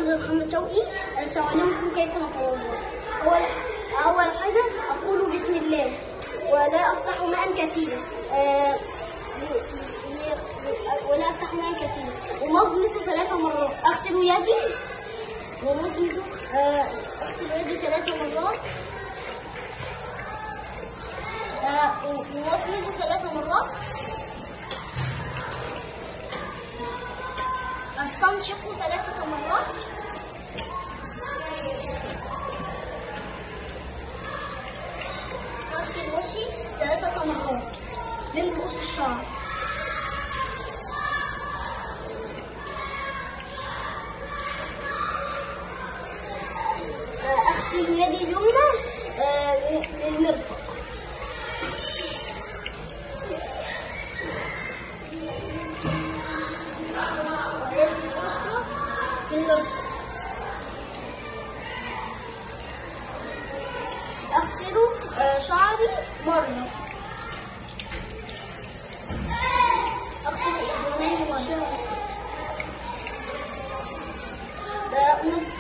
الأستاذ محمد شوقي. سأعلمكم كيف نتوضأ. أول حاجة أقول بسم الله ولا أفتح ماء كثيرا، ومضمض 3 مرات. أغسل يدي ومضمض أغسل يدي 3 مرات، ومضمض 3 مرات. أستنشق 3 مرات. أغسل وجهي 3 مرات من رؤوس الشعر. أغسل يدي اليمنى للمرفق. ويدي اليسرى في المرفق. أغسل شعري مرة. أغسل أذني مرة.